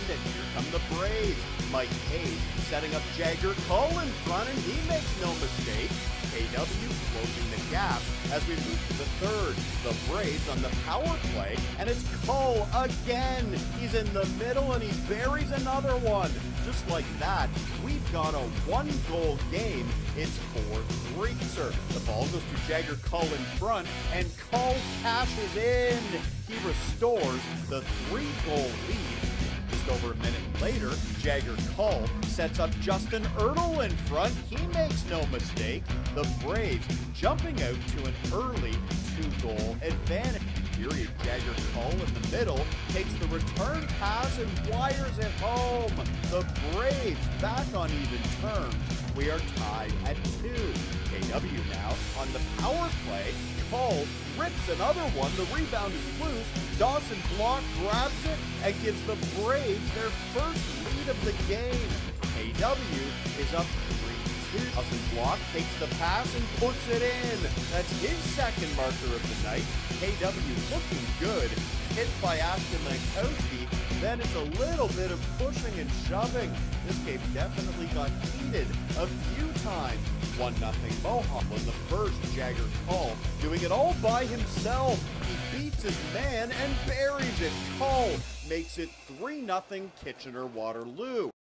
and here come the Braves. Mike Hayes setting up Jagger Cull in front, and he makes no mistake. KW closing the gap as we move to the third. The Braves on the power play, and it's Cull again. He's in the middle, and he buries another one. Just like that, we've got a one-goal game. It's 4-3, sir. The ball goes to Jagger Cull in front, and Cull cashes in. He restores the 3-goal lead. Just over a minute later, Jagger Cull sets up Justin Ertl in front. He makes no mistake. The Braves jumping out to an early 2-goal advantage. Period. Jagger Cull in the middle takes the return pass and wires it home. The Braves back on even terms. We are tied at 2. KW now on the power play. Cull rips another one. The rebound is loose. Dawson Block grabs it and gives the Braves their first lead of the game. KW is up 3-2. Dawson Block takes the pass and puts it in. That's his second marker of the night. KW looking good. Hit by Ashton Lankowski. Then it's a little bit of pushing and shoving. This game definitely got heated a few times. 1-0 Mohawk on the first. Jagger Cull doing it all by himself. He beats his man and buries it. Cull makes it 3-0 Kitchener-Waterloo.